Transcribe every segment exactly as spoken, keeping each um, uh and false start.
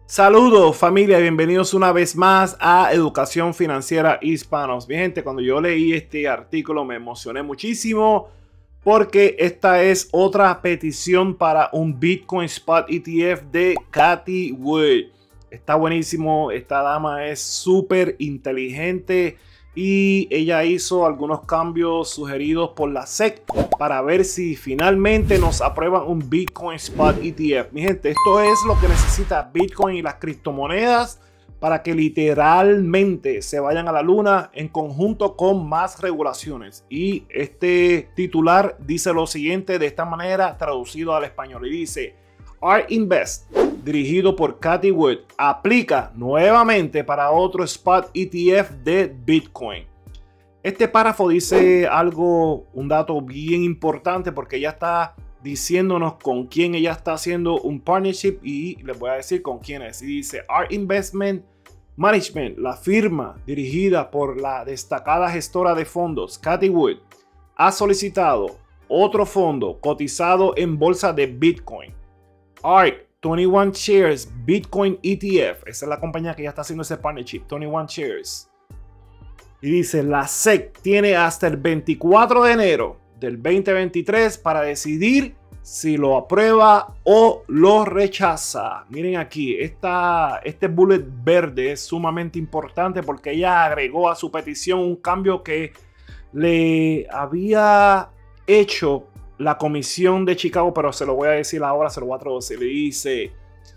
Saludos familia, bienvenidos una vez más a Educación Financiera Hispanos. Mi gente, cuando yo leí este artículo me emocioné muchísimo porque esta es otra petición para un Bitcoin Spot E T F de Cathie Wood. Está buenísimo, esta dama es súper inteligente y ella hizo algunos cambios sugeridos por la S E C para ver si finalmente nos aprueban un Bitcoin Spot E T F. Mi gente, esto es lo que necesita Bitcoin y las criptomonedas para que literalmente se vayan a la luna en conjunto con más regulaciones. Y este titular dice lo siguiente de esta manera, traducido al español, y dice: ARK Invest, dirigido por Cathie Wood, aplica nuevamente para otro Spot E T F de Bitcoin. Este párrafo dice algo, un dato bien importante, porque ella está diciéndonos con quién ella está haciendo un partnership y les voy a decir con quién es. Y dice: ARK Investment Management, la firma dirigida por la destacada gestora de fondos Cathie Wood, ha solicitado otro fondo cotizado en bolsa de Bitcoin. ARK veintiuno Shares Bitcoin E T F. Esa es la compañía que ya está haciendo ese partnership, veintiuno Shares. Y dice: la S E C tiene hasta el veinticuatro de enero del veinte veintitrés para decidir si lo aprueba o lo rechaza. Miren aquí, esta, este bullet verde es sumamente importante porque ella agregó a su petición un cambio que le había hecho la Comisión de Chicago, pero se lo voy a decir ahora, se lo voy a traducir. Le dice: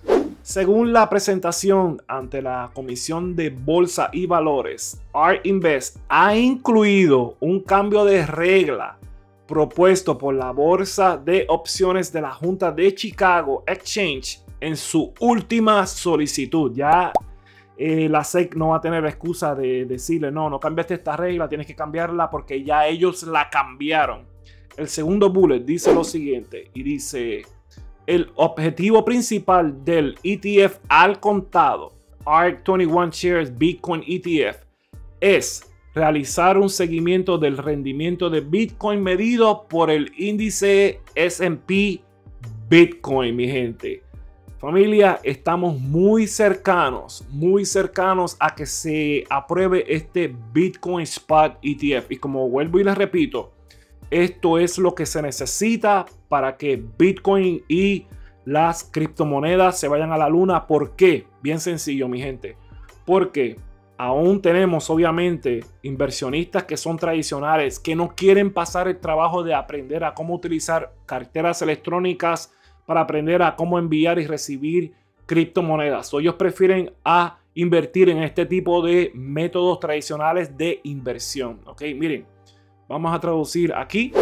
según la presentación ante la Comisión de Bolsa y Valores, ARK Invest ha incluido un cambio de regla propuesto por la Bolsa de Opciones de la Junta de Chicago Exchange en su última solicitud. Ya eh, la S E C no va a tener excusa de decirle: no, no cambiaste esta regla, tienes que cambiarla, porque ya ellos la cambiaron. El segundo bullet dice lo siguiente y dice: el objetivo principal del E T F al contado, ARK veintiuno Shares Bitcoin E T F, es realizar un seguimiento del rendimiento de Bitcoin medido por el índice S and P Bitcoin. Mi gente, familia, estamos muy cercanos, muy cercanos a que se apruebe este Bitcoin Spot E T F. Y como vuelvo y les repito, esto es lo que se necesita para que Bitcoin y las criptomonedas se vayan a la luna. ¿Por qué? Bien sencillo, mi gente. Porque aún tenemos, obviamente, inversionistas que son tradicionales, que no quieren pasar el trabajo de aprender a cómo utilizar carteras electrónicas para aprender a cómo enviar y recibir criptomonedas. Ellos prefieren a invertir en este tipo de métodos tradicionales de inversión. Ok, miren. Vamos a traducir aquí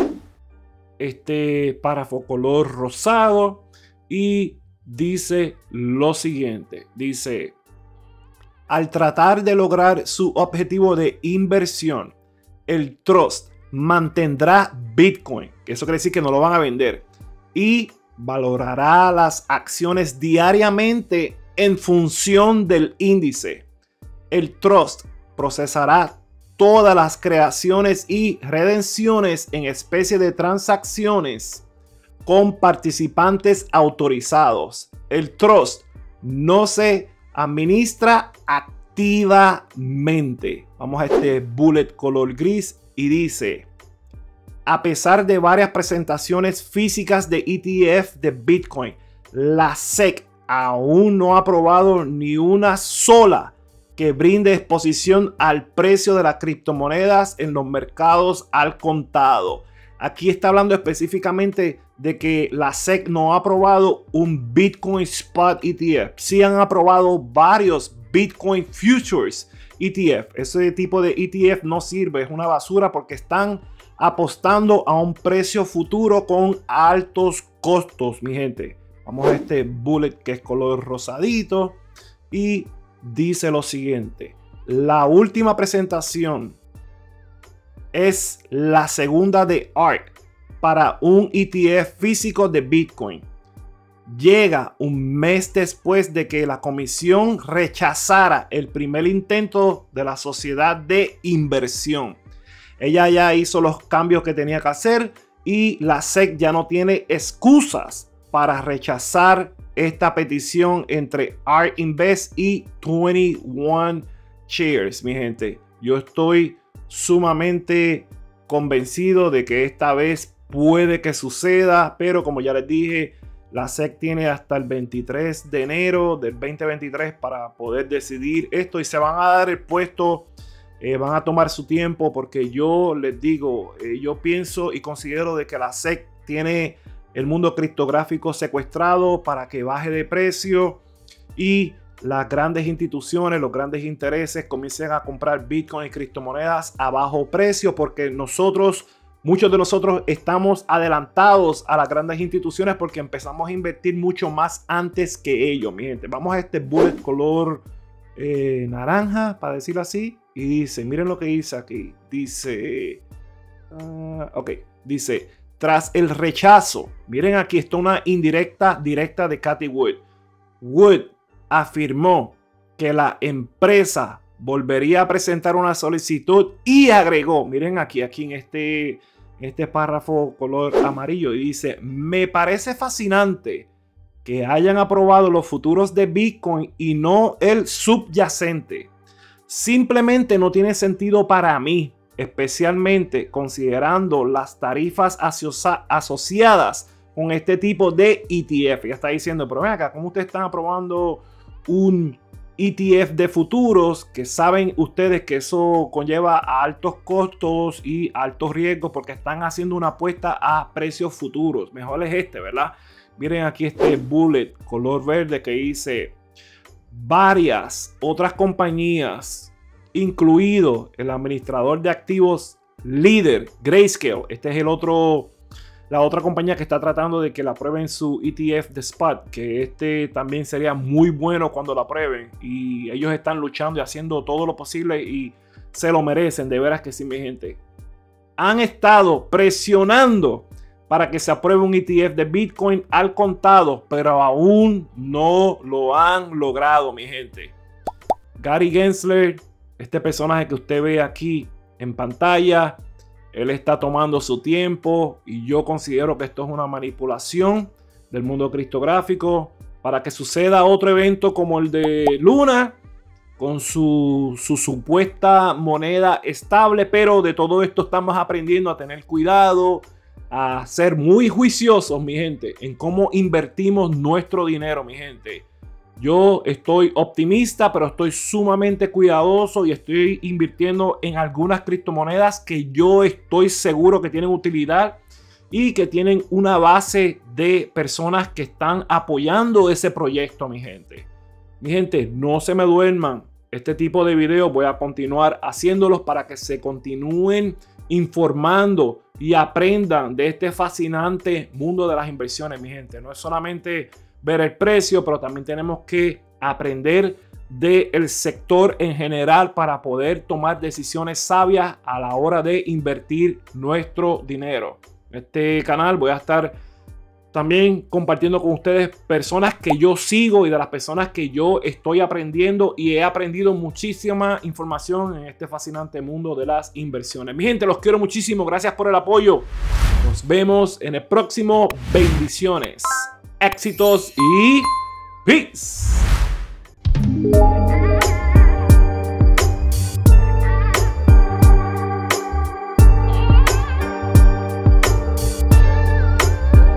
este párrafo color rosado y dice lo siguiente. Dice: al tratar de lograr su objetivo de inversión, el trust mantendrá Bitcoin, que eso quiere decir que no lo van a vender, y valorará las acciones diariamente en función del índice. El trust procesará todas las creaciones y redenciones en especie de transacciones con participantes autorizados. El trust no se administra activamente. Vamos a este bullet color gris y dice: a pesar de varias presentaciones físicas de E T F de Bitcoin, la S E C aún no ha aprobado ni una sola que brinde exposición al precio de las criptomonedas en los mercados al contado. Aquí está hablando específicamente de que la S E C no ha aprobado un Bitcoin Spot E T F. Sí han aprobado varios Bitcoin Futures E T F. Ese tipo de E T F no sirve, es una basura, porque están apostando a un precio futuro con altos costos, mi gente. Vamos a este bullet que es color rosadito y dice lo siguiente: la última presentación es la segunda de ARK para un E T F físico de Bitcoin. Llega un mes después de que la comisión rechazara el primer intento de la sociedad de inversión. Ella ya hizo los cambios que tenía que hacer y la S E C ya no tiene excusas para rechazar esta petición entre ARK Invest y veintiuno Shares, mi gente. Yo estoy sumamente convencido de que esta vez puede que suceda, pero como ya les dije, la S E C tiene hasta el veintitrés de enero del veinte veintitrés para poder decidir esto y se van a dar el puesto, eh, van a tomar su tiempo porque yo les digo, eh, yo pienso y considero de que la S E C tiene el mundo criptográfico secuestrado para que baje de precio y las grandes instituciones, los grandes intereses comiencen a comprar Bitcoin y criptomonedas a bajo precio porque nosotros, muchos de nosotros estamos adelantados a las grandes instituciones porque empezamos a invertir mucho más antes que ellos, mi gente. Vamos a este bullet color eh, naranja, para decirlo así. Y dice, miren lo que dice aquí. Dice, uh, ok, dice, tras el rechazo, miren aquí, está una indirecta directa de Cathie Wood. Wood afirmó que la empresa volvería a presentar una solicitud y agregó, miren aquí, aquí en este, en este párrafo color amarillo, y dice, me parece fascinante que hayan aprobado los futuros de Bitcoin y no el subyacente. Simplemente no tiene sentido para mí, especialmente considerando las tarifas asocia asociadas con este tipo de E T F. Ya está diciendo, pero ven acá, ¿cómo ustedes están aprobando un E T F de futuros que saben ustedes que eso conlleva a altos costos y altos riesgos porque están haciendo una apuesta a precios futuros? Mejor es este, ¿verdad? Miren aquí este bullet color verde que dice varias otras compañías, incluido el administrador de activos líder Grayscale. Este es el otro La otra compañía que está tratando de que la aprueben su E T F de Spot, que este también sería muy bueno cuando la aprueben. Y ellos están luchando y haciendo todo lo posible y se lo merecen, de veras que sí, mi gente. Han estado presionando para que se apruebe un E T F de Bitcoin al contado, pero aún no lo han logrado, mi gente. Gary Gensler, este personaje que usted ve aquí en pantalla, él está tomando su tiempo y yo considero que esto es una manipulación del mundo criptográfico para que suceda otro evento como el de Luna con su, su supuesta moneda estable. Pero de todo esto estamos aprendiendo a tener cuidado, a ser muy juiciosos, mi gente, en cómo invertimos nuestro dinero, mi gente. Yo estoy optimista, pero estoy sumamente cuidadoso y estoy invirtiendo en algunas criptomonedas que yo estoy seguro que tienen utilidad y que tienen una base de personas que están apoyando ese proyecto, mi gente. Mi gente, no se me duerman. Este tipo de videos voy a continuar haciéndolos para que se continúen informando y aprendan de este fascinante mundo de las inversiones, mi gente. No es solamente ver el precio, pero también tenemos que aprender del sector en general para poder tomar decisiones sabias a la hora de invertir nuestro dinero. En este canal voy a estar también compartiendo con ustedes personas que yo sigo y de las personas que yo estoy aprendiendo, y he aprendido muchísima información en este fascinante mundo de las inversiones. Mi gente, los quiero muchísimo. Gracias por el apoyo. Nos vemos en el próximo. Bendiciones, éxitos y peace.